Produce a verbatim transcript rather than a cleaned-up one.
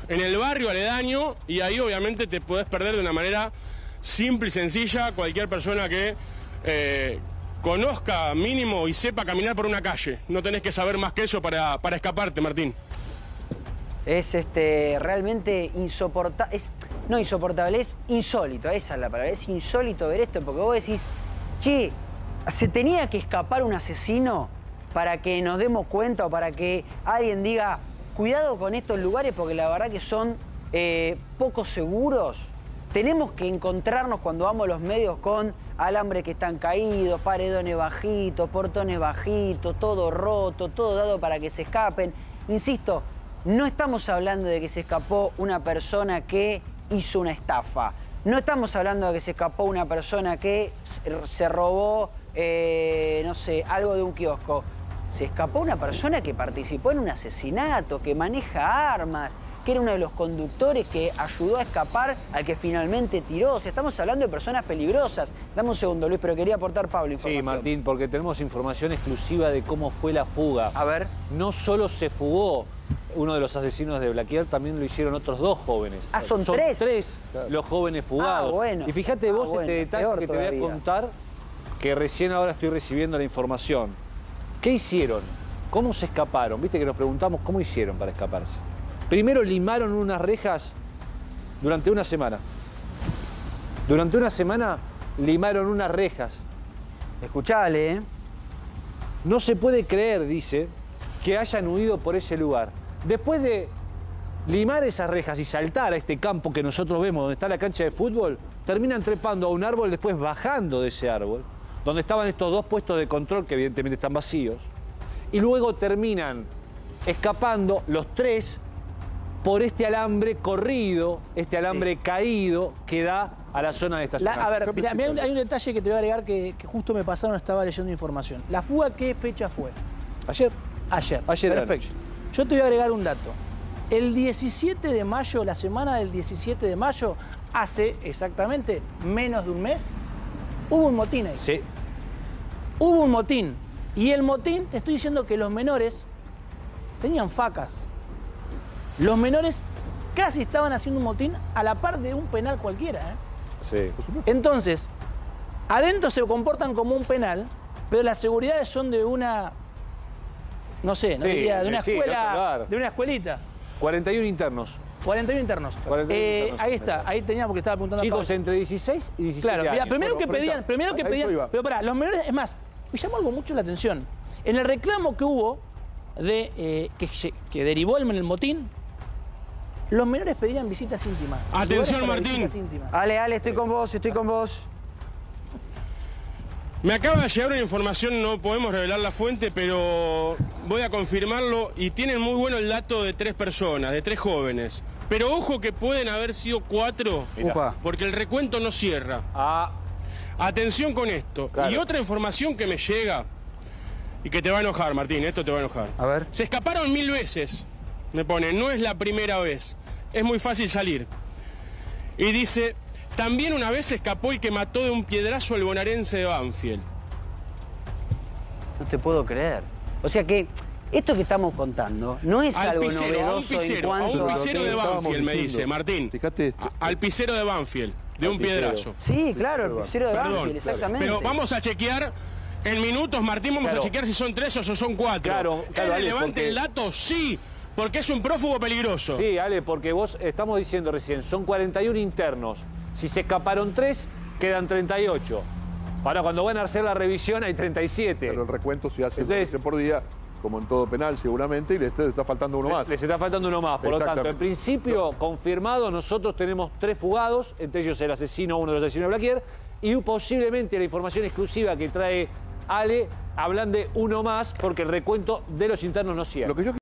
en el barrio aledaño, y ahí obviamente te podés perder de una manera simple y sencilla cualquier persona que eh, conozca mínimo y sepa caminar por una calle. No tenés que saber más que eso para, para escaparte, Martín. Es este, realmente insoportable, es, no insoportable, es insólito, esa es la palabra, es insólito ver esto, porque vos decís, che, ¿se tenía que escapar un asesino para que nos demos cuenta o para que alguien diga, cuidado con estos lugares porque la verdad que son eh, poco seguros? Tenemos que encontrarnos cuando vamos a los medios con alambres que están caídos, paredones bajitos, portones bajitos, todo roto, todo dado para que se escapen. Insisto, no estamos hablando de que se escapó una persona que hizo una estafa. No estamos hablando de que se escapó una persona que se robó, eh, no sé, algo de un kiosco. Se escapó una persona que participó en un asesinato, que maneja armas, que era uno de los conductores que ayudó a escapar al que finalmente tiró. O sea, estamos hablando de personas peligrosas. Dame un segundo, Luis, pero quería aportar Pablo información. Sí, Martín, porque tenemos información exclusiva de cómo fue la fuga. A ver. No solo se fugó uno de los asesinos de Blaquier, también lo hicieron otros dos jóvenes. Ah, son, son tres. tres claro. los jóvenes fugados. Ah, bueno. Y fíjate ah, vos bueno, este detalle que te todavía. voy a contar, que recién ahora estoy recibiendo la información. ¿Qué hicieron? ¿Cómo se escaparon? Viste que nos preguntamos cómo hicieron para escaparse. Primero limaron unas rejas durante una semana. Durante una semana limaron unas rejas. Escuchale, ¿eh? No se puede creer, dice, que hayan huido por ese lugar. Después de limar esas rejas y saltar a este campo que nosotros vemos, donde está la cancha de fútbol, terminan trepando a un árbol, después bajando de ese árbol, donde estaban estos dos puestos de control que evidentemente están vacíos, y luego terminan escapando los tres por este alambre corrido, este alambre sí. caído que da a la zona de estacionamiento. La, a ver, mirá, mirá, hay un detalle que te voy a agregar que, que justo me pasaron, estaba leyendo información. ¿La fuga qué fecha fue? Ayer. Ayer. Ayer. Perfecto. Yo te voy a agregar un dato. El diecisiete de mayo, la semana del diecisiete de mayo, hace exactamente menos de un mes, hubo un motín ahí. Sí. Hubo un motín. Y el motín, te estoy diciendo que los menores tenían facas. Los menores casi estaban haciendo un motín a la par de un penal cualquiera, ¿eh? Sí. Entonces, adentro se comportan como un penal, pero las seguridades son de una, no sé, no sí, diría, de una sí, escuela, de una escuelita. cuarenta y uno internos. cuarenta y uno internos. cuarenta y uno eh, internos. Ahí está, ahí tenía porque estaba preguntando. Chicos entre dieciséis y diecisiete claro, años. Mira, primero Bueno, que pedían, está. primero que Ahí pedían, pero pará, los menores, es más, me llamó algo mucho la atención. En el reclamo que hubo de eh, que, que derivó el, el motín, los menores pedían visitas íntimas. Atención, Martín. Ale, Ale, estoy con vos, estoy con vos. Me acaba de llegar una información, no podemos revelar la fuente, pero voy a confirmarlo, y tienen muy bueno el dato de tres personas, de tres jóvenes. Pero ojo que pueden haber sido cuatro, Upa. porque el recuento no cierra. Ah. Atención con esto. Claro. Y otra información que me llega, y que te va a enojar, Martín, esto te va a enojar. A ver. Se escaparon mil veces, me pone, no es la primera vez. Es muy fácil salir. Y dice, también una vez se escapó el que mató de un piedrazo al bonaerense de Banfield. No te puedo creer. O sea que esto que estamos contando no es al algo pisero, novedoso a un pisero, en cuanto a un pisero de Banfield, me dice, Martín. Fíjate. A, al pisero de Banfield, de un pisero. piedrazo. Sí, claro, el pisero de Perdón, Banfield, exactamente. Pero vamos a chequear en minutos, Martín, vamos Claro. a chequear si son tres o son cuatro. Claro, claro, ¿Es Ale, relevante porque- el dato? Sí, porque es un prófugo peligroso. Sí, Ale, porque vos estamos diciendo recién, son cuarenta y uno internos. Si se escaparon tres, quedan treinta y ocho. Ahora, cuando van a hacer la revisión, hay treinta y siete. Pero el recuento se hace Entonces- por día, como en todo penal seguramente, y le está, está faltando uno más. Les está faltando uno más. Por lo tanto, en Exactamente. principio, confirmado, nosotros tenemos tres fugados, entre ellos el asesino, uno de los asesinos de Blaquier, y posiblemente la información exclusiva que trae Ale, hablan de uno más, porque el recuento de los internos no cierra. Lo que yo